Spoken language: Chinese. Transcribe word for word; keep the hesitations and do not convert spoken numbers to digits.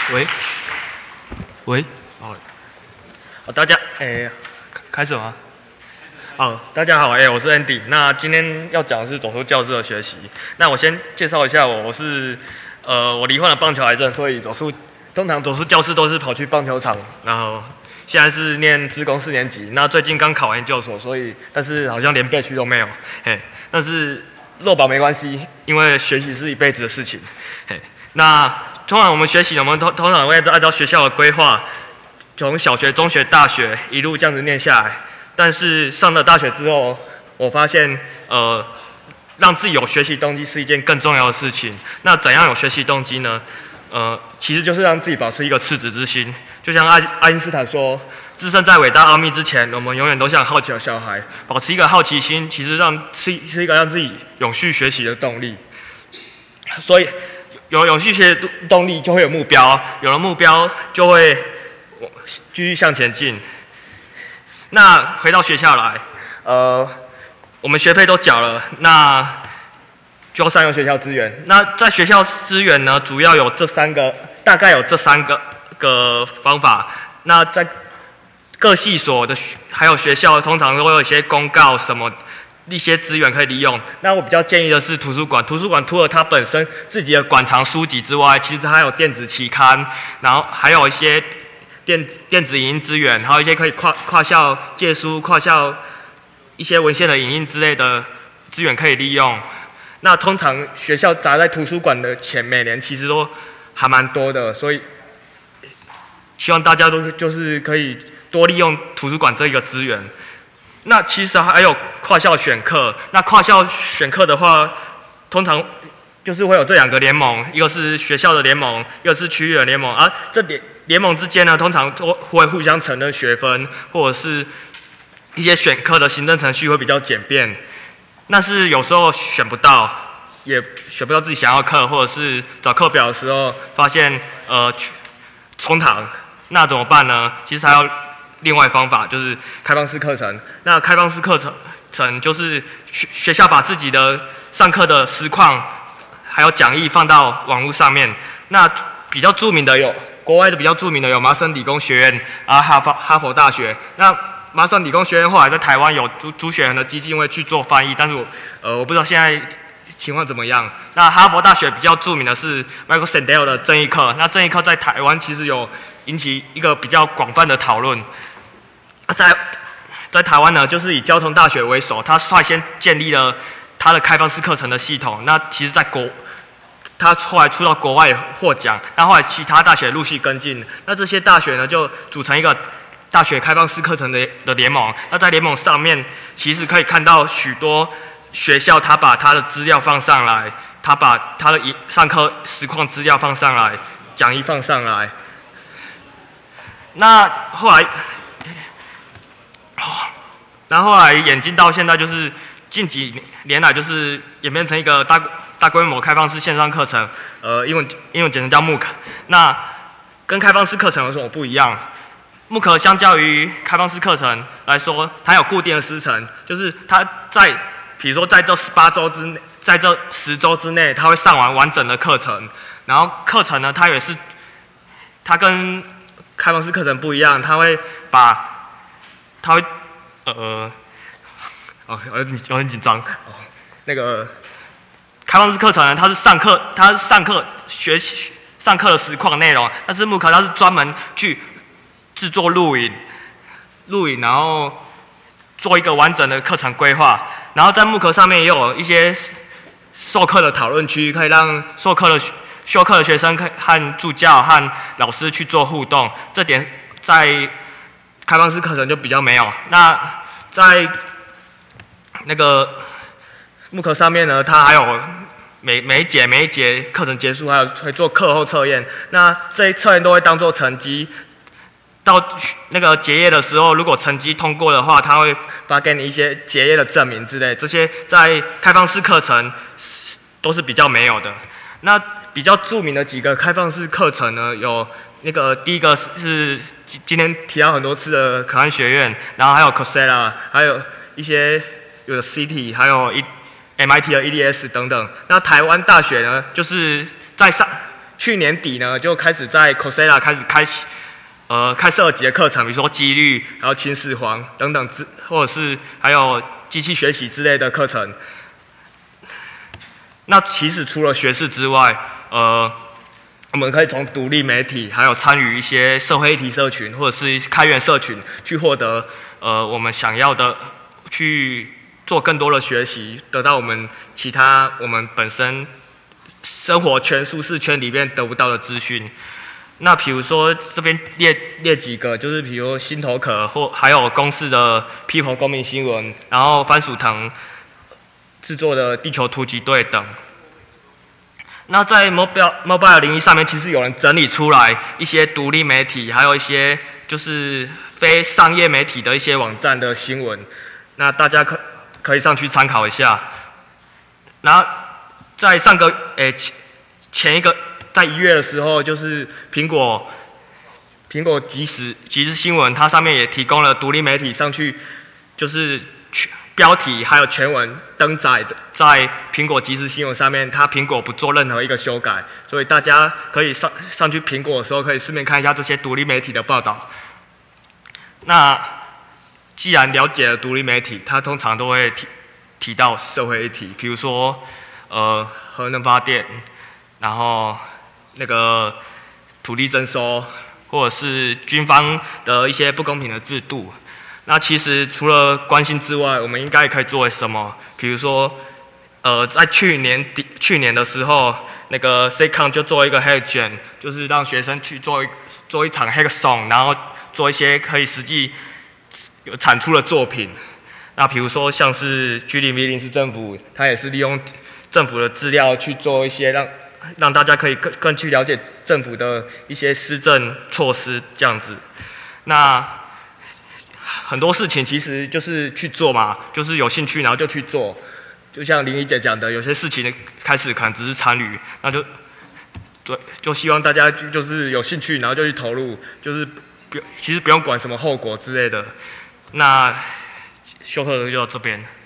喂，喂，哦，好，大家，诶、欸，开始吗？好，大家好，诶、欸，我是 Andy。那今天要讲的是走出教室的学习。那我先介绍一下我，我是，呃，我罹患了棒球癌症，所以走出，通常走出教室都是跑去棒球场，然后现在是念资工四年级。那最近刚考完研究所，所以但是好像连备区都没有，嘿，但是落保没关系，因为学习是一辈子的事情，嘿。那通常我们学习，我们通通常会按照学校的规划，从小学、中学、大学一路这样子念下来。但是上了大学之后，我发现，呃，让自己有学习动机是一件更重要的事情。那怎样有学习动机呢？呃，其实就是让自己保持一个赤子之心。就像爱爱因斯坦说，置身在伟大奥秘之前，我们永远都像好奇的小孩，保持一个好奇心，其实让是是一个让自己永续学习的动力。所以。有永续学习动力，就会有目标，有了目标就会继续向前进。那回到学校来，呃，我们学费都缴了，那就要善用学校资源。那在学校资源呢，主要有这三个，大概有这三个个方法。那在各系所的还有学校，通常都会有一些公告什么。一些资源可以利用。那我比较建议的是图书馆。图书馆除了它本身自己的馆藏书籍之外，其实还有电子期刊，然后还有一些电电子影音资源，还有一些可以跨跨校借书、跨校一些文献的影印之类的资源可以利用。那通常学校砸在图书馆的钱，每年其实都还蛮多的，所以希望大家都就是可以多利用图书馆这一个资源。那其实还有跨校选课。那跨校选课的话，通常就是会有这两个联盟，一个是学校的联盟，一个是区域的联盟。而、啊、这联联盟之间呢，通常都会互相承认学分，或者是一些选课的行政程序会比较简便。那是有时候选不到，也选不到自己想要的课，或者是找课表的时候发现呃冲堂，那怎么办呢？其实还要。另外方法就是开放式课程。那开放式课程程就是学学校把自己的上课的实况还有讲义放到网络上面。那比较著名的有国外的比较著名的有麻省理工学院啊，哈佛哈佛大学。那麻省理工学院后来在台湾有朱朱学恒的基金会去做翻译，但是我呃我不知道现在情况怎么样。那哈佛大学比较著名的是 Michael Sandel 的正义课。那正义课在台湾其实有引起一个比较广泛的讨论。在在台湾呢，就是以交通大学为首，他率先建立了他的开放式课程的系统。那其实，在国他后来出到国外获奖，那后来其他大学陆续跟进。那这些大学呢，就组成一个大学开放式课程的的联盟。那在联盟上面，其实可以看到许多学校，他把他的资料放上来，他把他的上课实况资料放上来，讲义放上来。那后来。然后后来演进到现在，就是近几年来，就是演变成一个大大规模开放式线上课程，呃，英文英文简称叫 M O O C。那跟开放式课程有什么不一样 ？M O O C 相较于开放式课程来说，它有固定的时程，就是它在比如说在这十八周之内，在这十周之内，它会上完完整的课程。然后课程呢，它也是它跟开放式课程不一样，它会把它会。呃，哦，有点有点紧张。哦，那个开放式课程呢，它是上课，它是上课学习上课的实况内容，但是 M O O C 它是专门去制作录影，录影，然后做一个完整的课程规划。然后在 M O O C 上面也有一些授课的讨论区，可以让授课的修课的学生和助教和老师去做互动。这点在开放式课程就比较没有。那在那个 M O O C 上面呢，它还有每每一节每一节课程结束，还有会做课后测验。那这些测验都会当做成绩。到那个结业的时候，如果成绩通过的话，他会发给你一些结业的证明之类。这些在开放式课程都是比较没有的。那比较著名的几个开放式课程呢，有那个第一个是今天提到很多次的可汗学院，然后还有 Coursera， 还有一些有的 C T， 还有一 M I T 的 E D S 等等。那台湾大学呢，就是在上去年底呢就开始在 Coursera 开始开呃开设几个课程，比如说几率，还有秦始皇等等之，或者是还有机器学习之类的课程。那其实除了学士之外，呃，我们可以从独立媒体，还有参与一些社会议题社群，或者是开源社群，去获得呃我们想要的，去做更多的学习，得到我们其他我们本身生活圈、舒适圈里面得不到的资讯。那比如说这边列列几个，就是比如心头壳或还有公视的 People 公民新闻，然后番薯藤制作的地球突击队等。那在 Mobile Mobile 零一上面，其实有人整理出来一些独立媒体，还有一些就是非商业媒体的一些网站的新闻，那大家可可以上去参考一下。然后在上个诶前前一个在一月的时候，就是苹果苹果即时即时新闻，它上面也提供了独立媒体上去就是标题还有全文登载的，在苹果即时新闻上面，它苹果不做任何一个修改，所以大家可以上上去苹果的时候，可以顺便看一下这些独立媒体的报道。那既然了解了独立媒体，它通常都会提提到社会议题，比如说呃核能发电，然后那个土地征收，或者是军方的一些不公平的制度。那其实除了关心之外，我们应该可以做什么？比如说，呃，在去年底去年的时候，那个 C C O N 就做一个 Hackathon， 就是让学生去做一做一场 Hackathon， 然后做一些可以实际有产出的作品。那比如说像是居里米林斯政府，它也是利用政府的资料去做一些让让大家可以更更去了解政府的一些施政措施这样子。那很多事情其实就是去做嘛，就是有兴趣然后就去做。就像林怡姐讲的，有些事情开始可能只是参与，那就对，就希望大家就就是有兴趣然后就去投入，就是不其实不用管什么后果之类的。那修课就到这边。